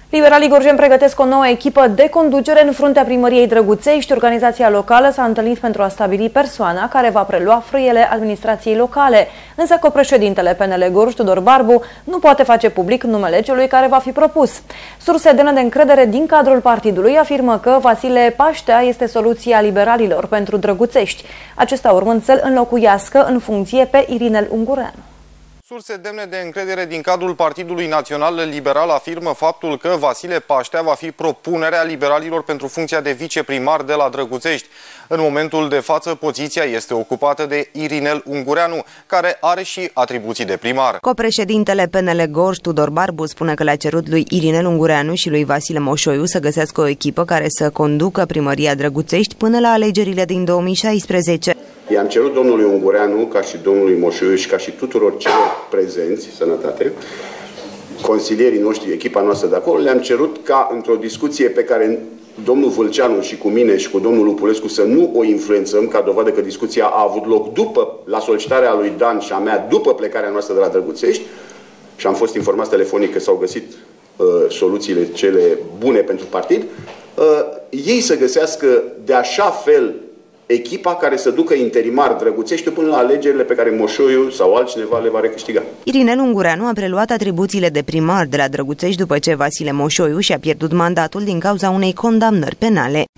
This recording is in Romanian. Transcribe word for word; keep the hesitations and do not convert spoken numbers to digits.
Liberalii Gorjeni pregătesc o nouă echipă de conducere în fruntea primăriei Drăguțești. Organizația locală s-a întâlnit pentru a stabili persoana care va prelua frâiele administrației locale. Însă copreședintele P N L Gorj, Tudor Barbu, nu poate face public numele celui care va fi propus. Surse demne de încredere din cadrul partidului afirmă că Vasile Paștea este soluția liberalilor pentru Drăguțești, acesta urmând să-l înlocuiască în funcție pe Irinel Ungureanu. Surse demne de încredere din cadrul Partidului Național Liberal afirmă faptul că Vasile Paștea va fi propunerea liberalilor pentru funcția de viceprimar de la Drăguțești. În momentul de față, poziția este ocupată de Irinel Ungureanu, care are și atribuții de primar. Copreședintele P N L Gorj, Tudor Barbu, spune că le-a cerut lui Irinel Ungureanu și lui Vasile Moșoiu să găsească o echipă care să conducă primăria Drăguțești până la alegerile din două mii șaisprezece. I-am cerut domnului Ungureanu, ca și domnului Moșoiu și ca și tuturor celor prezenți, sănătate, consilierii noștri, echipa noastră de acolo, le-am cerut ca într-o discuție pe care domnul Vâlceanu și cu mine și cu domnul Lupulescu să nu o influențăm, ca dovadă că discuția a avut loc după, la solicitarea lui Dan și a mea, după plecarea noastră de la Drăguțești, și am fost informați telefonic că s-au găsit uh, soluțiile cele bune pentru partid, uh, ei să găsească de așa fel echipa care să ducă interimar Drăguțești până la alegerile pe care Moșoiu sau altcineva le va recâștiga. Irinel Ungureanu a preluat atribuțiile de primar de la Drăguțești după ce Vasile Moșoiu și-a pierdut mandatul din cauza unei condamnări penale.